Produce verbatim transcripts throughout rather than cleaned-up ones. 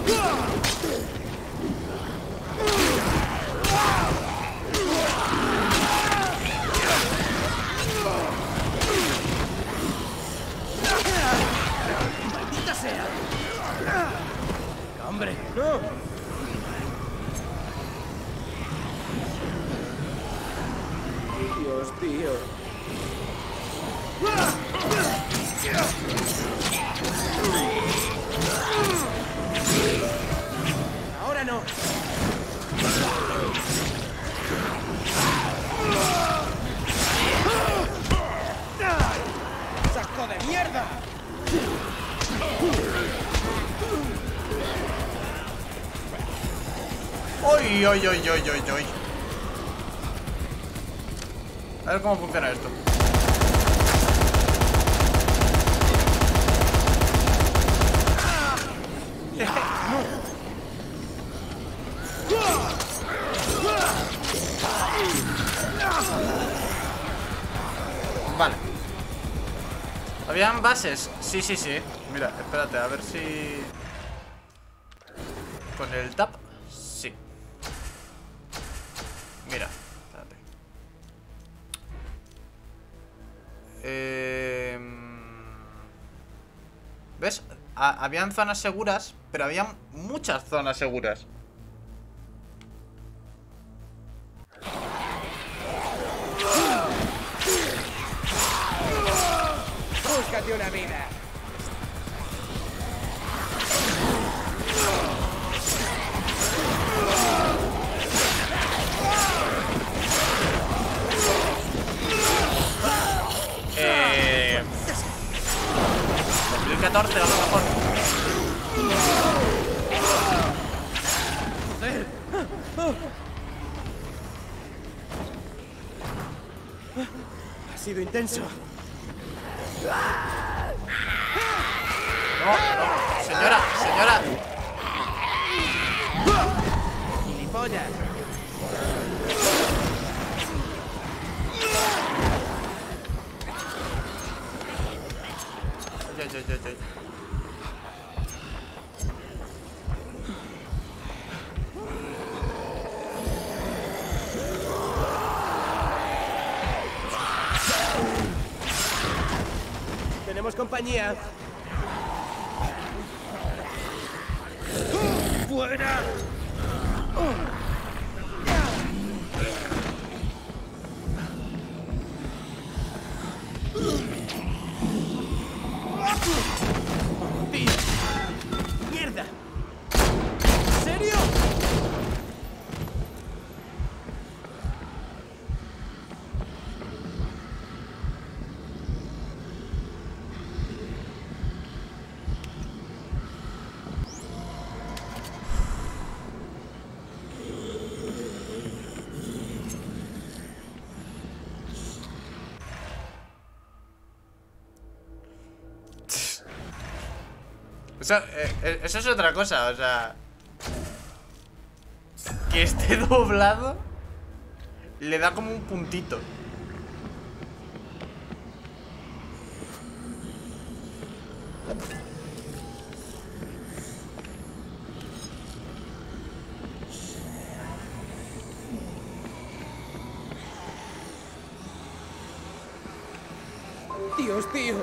¡Maldita sea! ¡Hombre! ¡No! Dios, tío. Ahora no. ¡Saco de mierda! ¡Uy, uy, uy, uy, uy, uy! A ver cómo funciona esto. Vale. ¿Habían bases? Sí, sí, sí. Mira, espérate, a ver si... Con el tap. Sí. Mira, espérate. Eh... ¿Ves? Ha- habían zonas seguras, pero habían muchas zonas seguras. ¡Búscate una vida! Eh... dos mil catorce a lo mejor. ¡Joder! Ha sido intenso. No, no, señora, señora. ¡Gilipollas! Ay, ay, ay, ay. Tenemos compañía. ¡Fuera! ¡Tío! ¡Mierda! ¿En serio? Eso, eh, eso es otra cosa, o sea... Que esté doblado le da como un puntito. Dios, tío.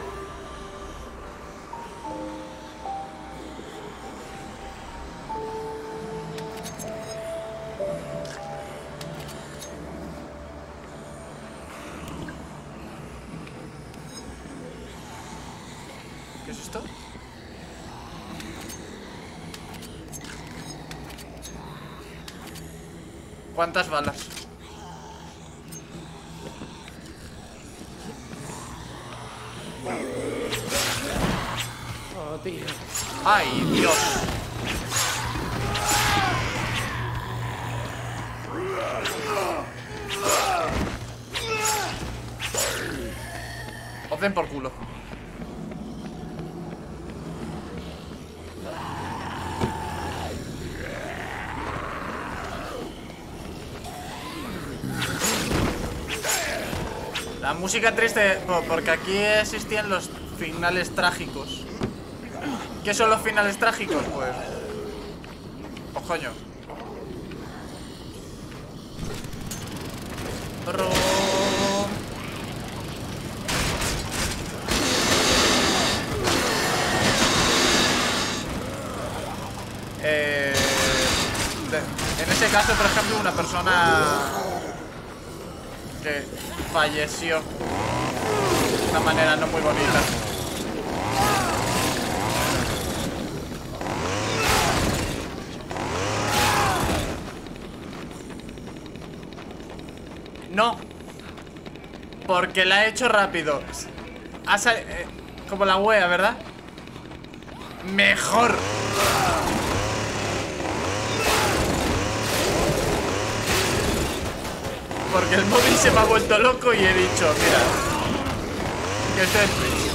¿Qué es esto? ¿Cuántas balas? Oh, tío. ¡Ay, Dios! Os den por culo. La música triste, porque aquí existían los finales trágicos. ¿Qué son los finales trágicos? Pues Oh, coño. Bro. Eh, de, en ese caso, por ejemplo, una persona que falleció de una manera no muy bonita. No, porque la he hecho rápido. Ha sal eh, como la wea, ¿verdad? Mejor. Porque el móvil se me ha vuelto loco y he dicho, mira, que esto es Twitch.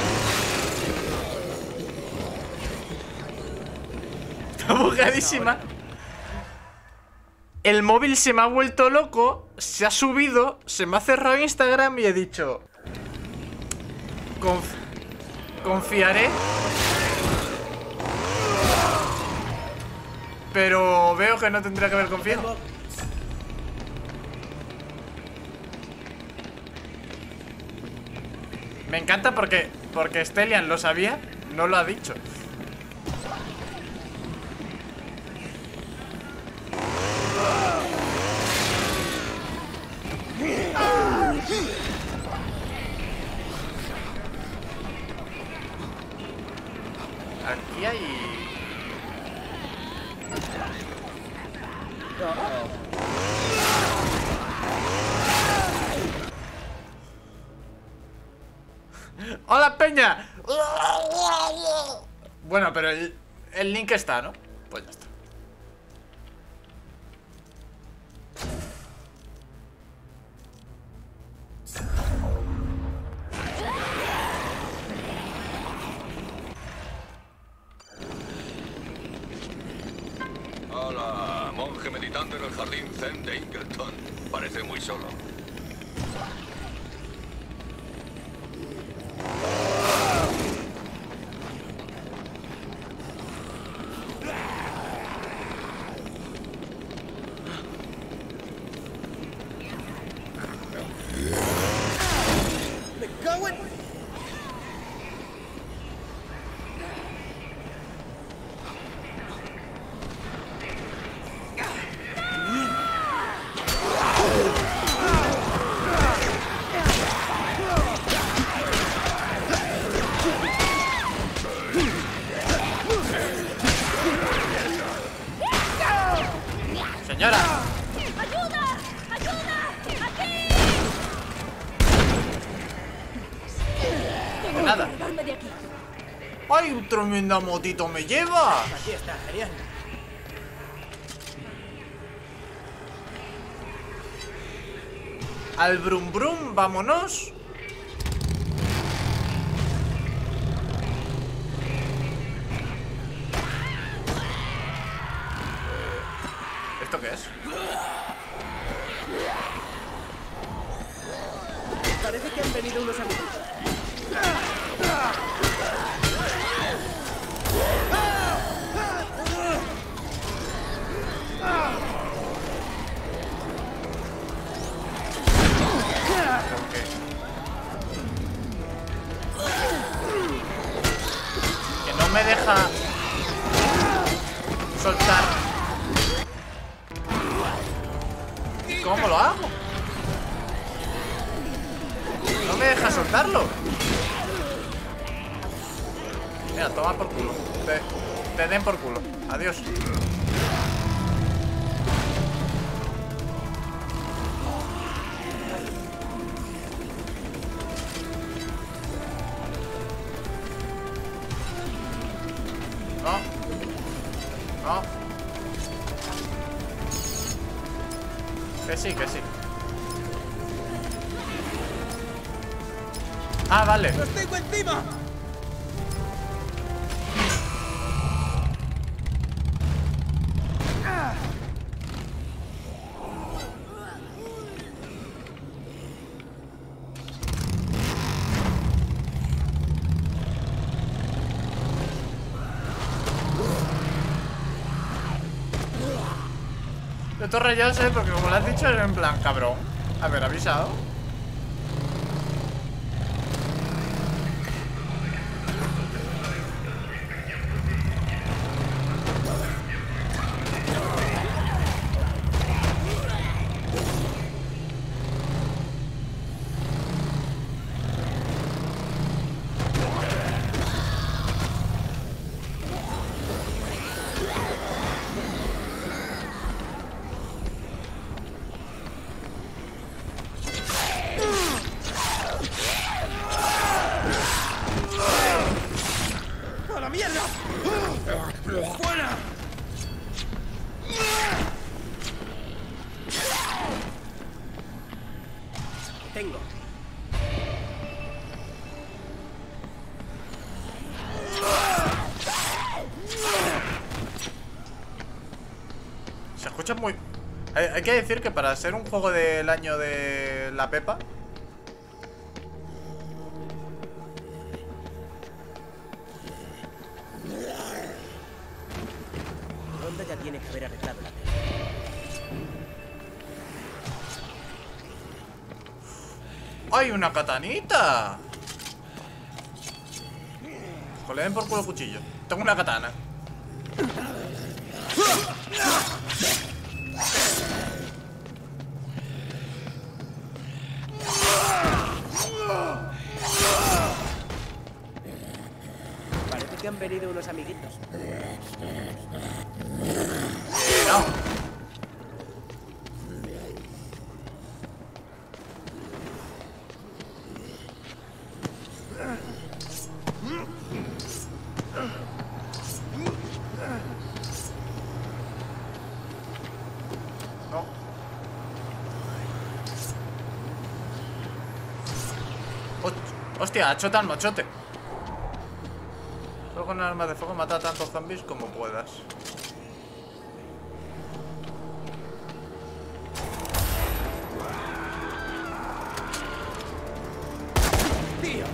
Está bugadísima. El móvil se me ha vuelto loco, se ha subido, se me ha cerrado Instagram y he dicho, Conf confiaré. Pero veo que no tendría que haber confiado. Me encanta porque, porque Stelian lo sabía, no lo ha dicho. Aquí hay... ¡Hola, peña! Bueno, pero el, el link está, ¿no? Pues ya está. Hola, monje meditando en el jardín zen de Ingleton. Parece muy solo. ¡Me cago en... Señora. ¡Ayuda! ¡Ayuda! ¡Aquí! De nada. ¡Largarme de aquí! ¡Ay, un tremenda motito me lleva! Aquí está, genial. Al brum brum, vámonos. ¿Esto qué es? Parece que han venido unos amigos. Que no me deja soltar. ¿Y cómo lo hago? No me deja soltarlo. Mira, toma por culo. Te, te den por culo. Adiós. No. No. Que sí, que sí. Ah, vale. ¡Los tengo encima! Estos rayados, ¿eh? Porque como lo has dicho, es en plan, cabrón. A ver, avisado. ¡A la mierda! ¡Fuera! Tengo. Se escucha muy... Hay, hay que decir que para ser un juego del año de la Pepa, Honda ya tiene que haber arreglado la tele. ¡hay una katanita! Pues le den por culo el cuchillo. Tengo una katana. Parece que han venido unos amiguitos. Eh, no. No. Host- Hostia, chota al machote. Solo con armas de fuego mata a tantos zombies como puedas. ¡Tío!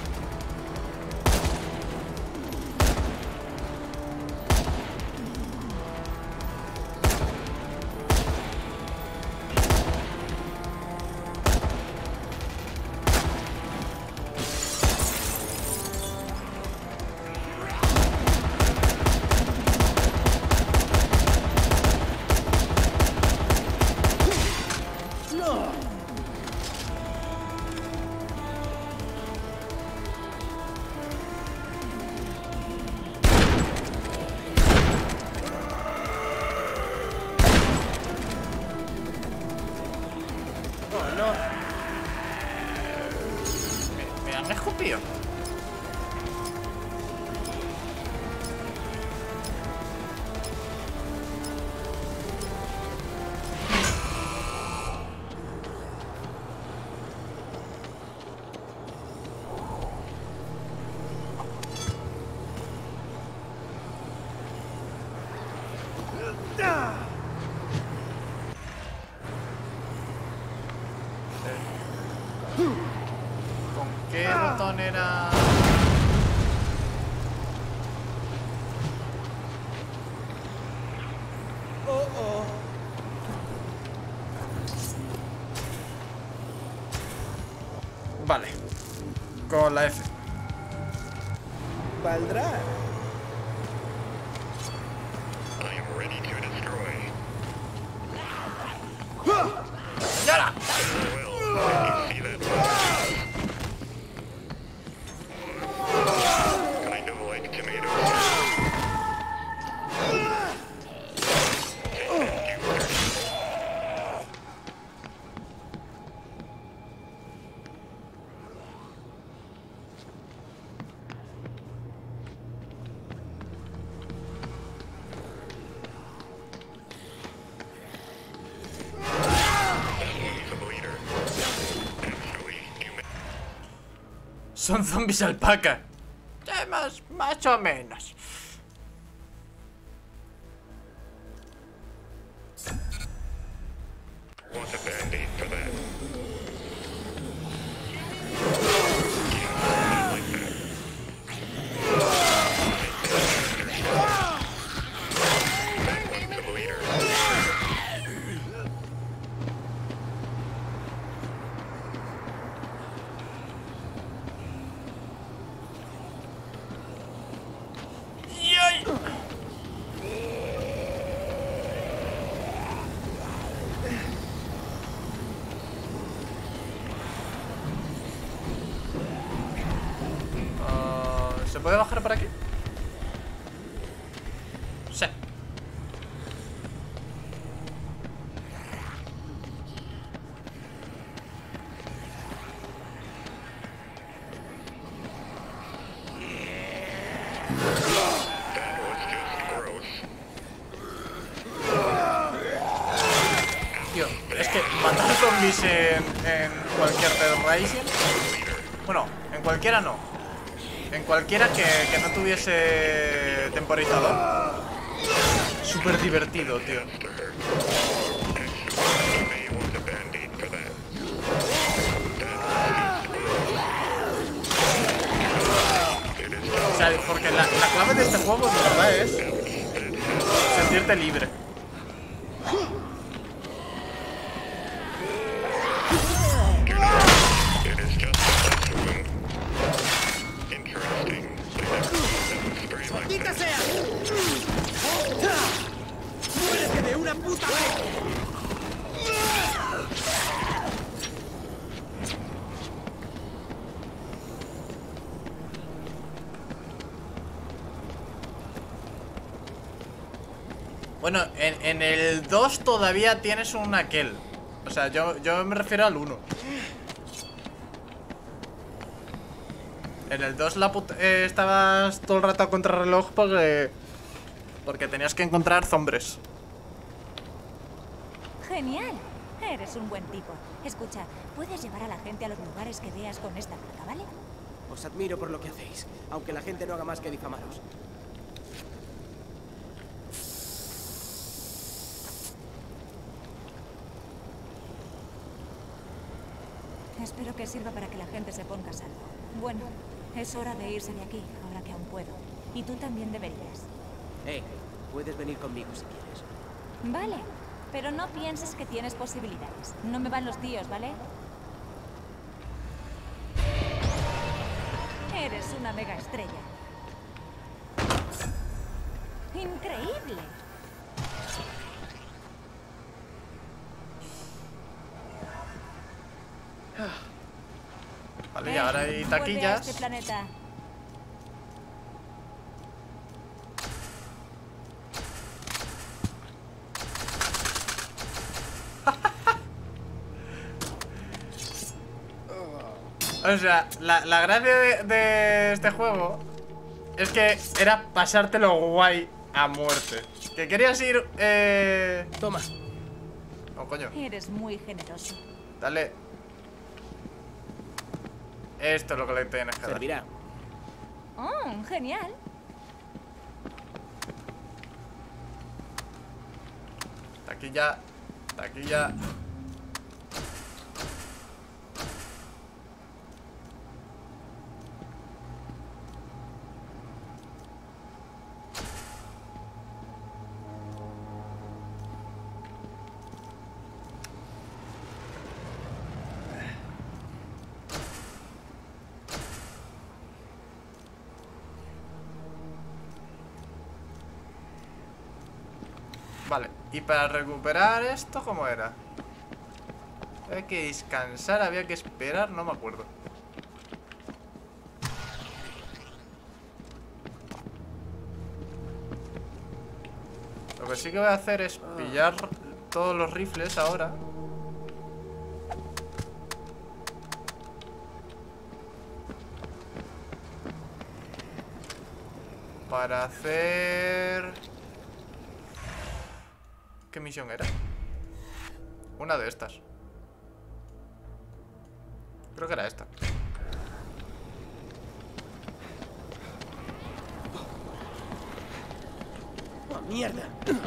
¡No! ¡Oh, no! Me, me han escupido. ¿Con qué botón era? ¡Oh, oh! Vale. Con la F. ¿Valdrá? I am ready to destroy. ¡Yara! Well, can you see that? Kind of like tomatoes. Son zombies alpaca. Eh, más, más o menos. Want a band-aid for that? That one's a bleeder. puede bajar por aquí? Sí. Tío, es que matar zombies en, en cualquier Dead Rising. Bueno, en cualquiera no. En cualquiera que, que no tuviese temporizador. Súper divertido, tío. O sea, porque la, la clave de este juego, de verdad, es sentirte libre. ¡Maldita sea! ¡Muérete de una puta vez! Bueno, en, en el dos todavía tienes un aquel. O sea, yo, yo me refiero al uno. En el dos la puta, eh, estabas todo el rato a contrarreloj porque, porque tenías que encontrar zombies. Genial. Eres un buen tipo. Escucha, puedes llevar a la gente a los lugares que veas con esta placa, ¿vale? Os admiro por lo que hacéis, aunque la gente no haga más que difamaros. Espero que sirva para que la gente se ponga a salvo. Bueno, es hora de irse de aquí, ahora que aún puedo. Y tú también deberías. Eh, puedes venir conmigo si quieres. Vale, pero no pienses que tienes posibilidades. No me van los tíos, ¿vale? Eres una mega estrella. ¡Increíble! Vale, y ahora hay Vuelve a taquillas. este planeta. O sea, la, la gracia de, de este juego es que era pasártelo guay a muerte. Que querías ir, eh... Toma. Oh, coño. Eres muy generoso. Dale. Esto es lo que le tienes que dar. Servirá. Oh, genial. Taquilla. Taquilla. Vale, y para recuperar esto, ¿cómo era? Había que descansar, había que esperar, no me acuerdo. Lo que sí que voy a hacer es pillar todos los rifles ahora. Para hacer... ¿Qué misión era? Una de estas. Creo que era esta. ¡Oh, mierda!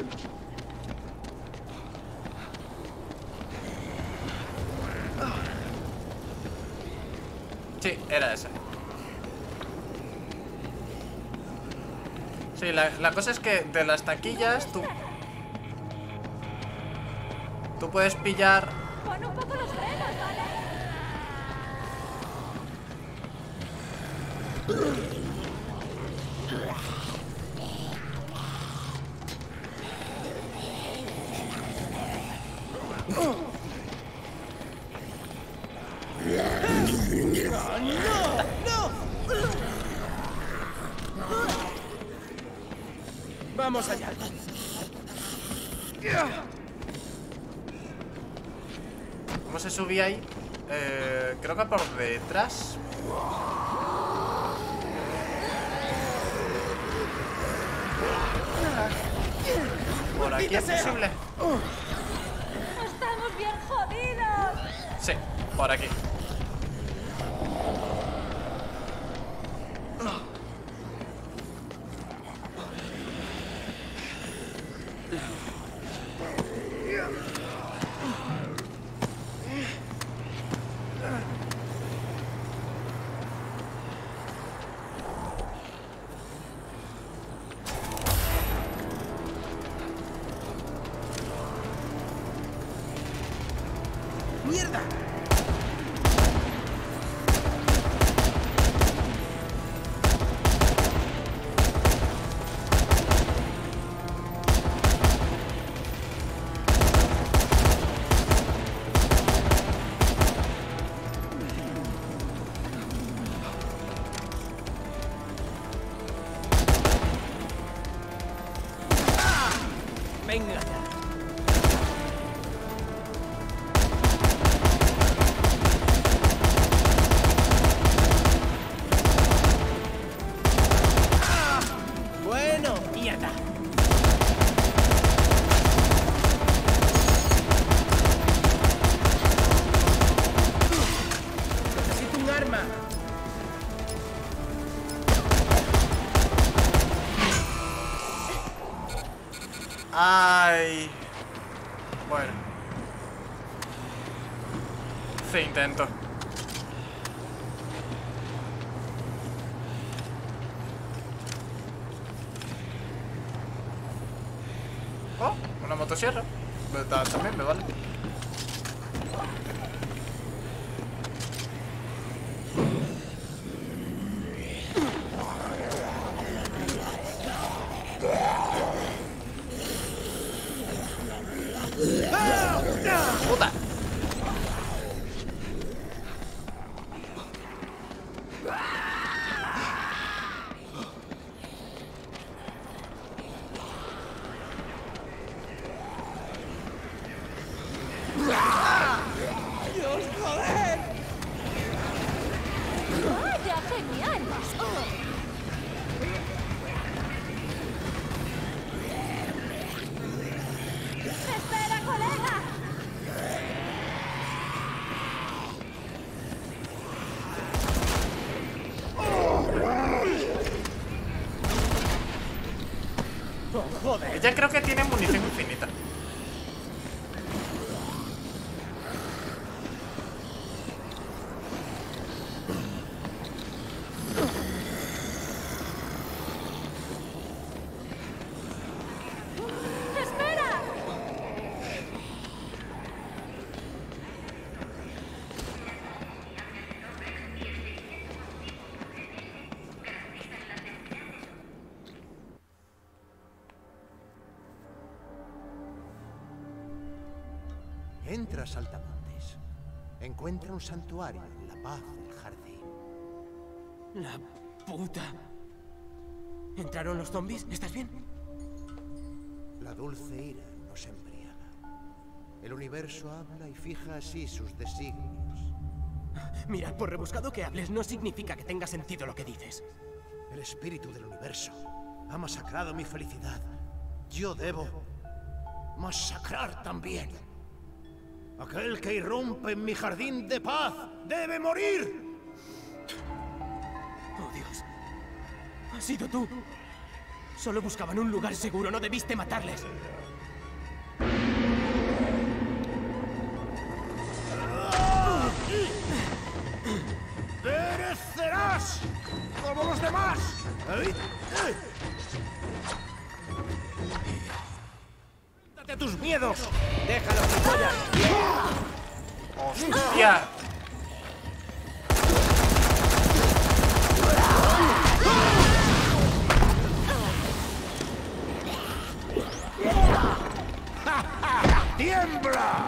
Sí, era esa. Sí, la, la cosa es que de las taquillas tú... Tú puedes pillar... Pon un poco los frenos, ¿vale? Vamos allá. ¿Cómo se subía ahí? Eh, creo que por detrás. Por aquí es posible. ¡Estamos bien jodidos! Sí, por aquí. ¡Mierda! Venga ya. Bueno, mierda. Necesito un arma. Ay. Bueno. Sí, intento. Oh, una motosierra. Pero ta- También me vale. ¡Puta! ¡Vaya, genial! ¡Espera, colega! Ella creo que tiene munición infinita. ¡Espera! Entra, saltamontes. Encuentra un santuario en la paz del jardín. La puta. ¿Entraron los zombies? ¿Estás bien? La dulce ira nos embriaga. El universo habla y fija así sus designios. Mira, por rebuscado que hables, no significa que tenga sentido lo que dices. El espíritu del universo ha masacrado mi felicidad. Yo debo masacrar también. Aquel que irrumpe en mi jardín de paz debe morir. Oh, Dios. ¿Has sido tú? Solo buscaban un lugar seguro, no debiste matarles. ¡Perecerás como los demás! ¡Date tus miedos! ¡Déjalo, gilipollas! ¡Hostia! ¡Tiembla!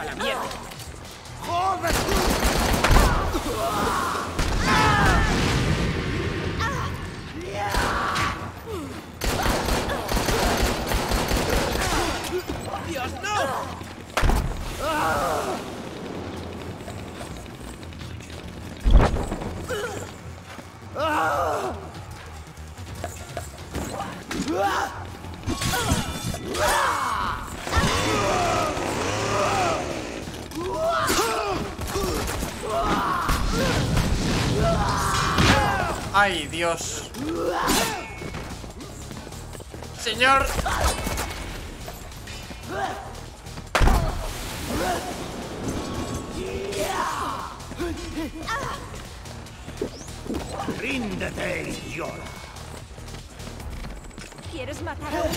a la mierda! ¡Joder! ¡Dios, no! ¡Ay, Dios! ¡Señor! ¡Ríndete y llora! ¿Quieres matar a un...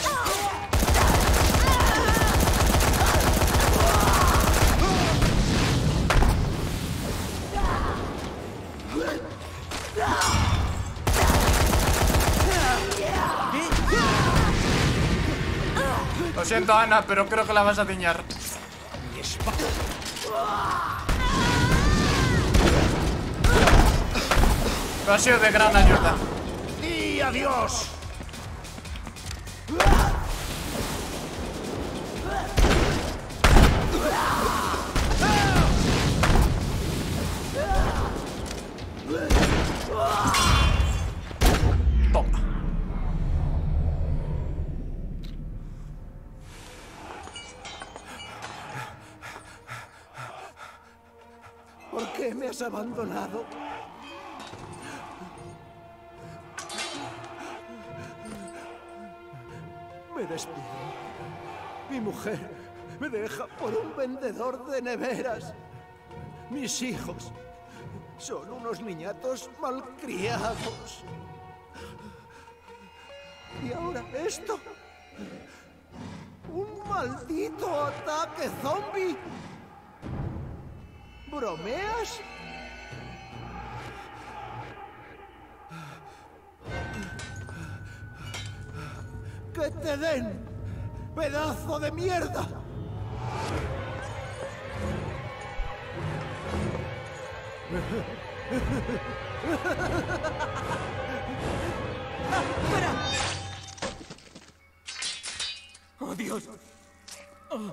Lo siento, Ana, pero creo que la vas a dañar. Pero ha sido de gran ayuda. ¡Y adiós! Toma. ¿Por qué me has abandonado? Me despido. Mi mujer me deja por un vendedor de neveras. Mis hijos son unos niñatos malcriados. Y ahora esto. Un maldito ataque zombie. ¿Bromeas? ¡Que te den! ¡Pedazo de mierda! ¡Fuera! ¡Oh, Dios! Oh.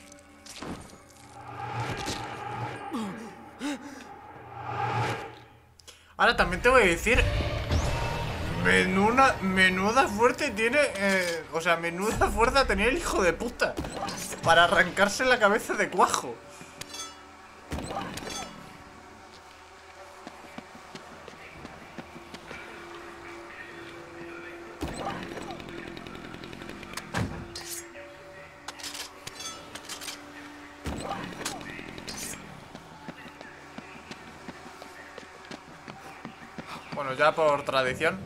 Ahora también te voy a decir, menuda, menuda fuerte tiene, eh, o sea, menuda fuerza tenía el hijo de puta para arrancarse la cabeza de cuajo. Bueno, ya por tradición.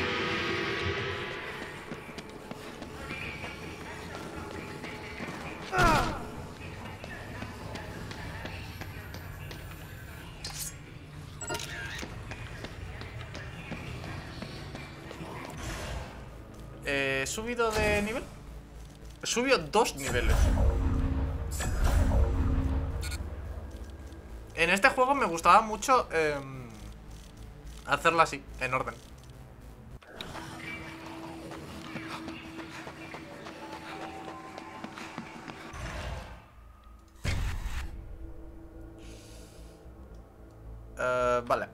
Eh, ¿He subido de nivel? He subido dos niveles. En este juego me gustaba mucho eh, hacerlo así, en orden. Uh, vale.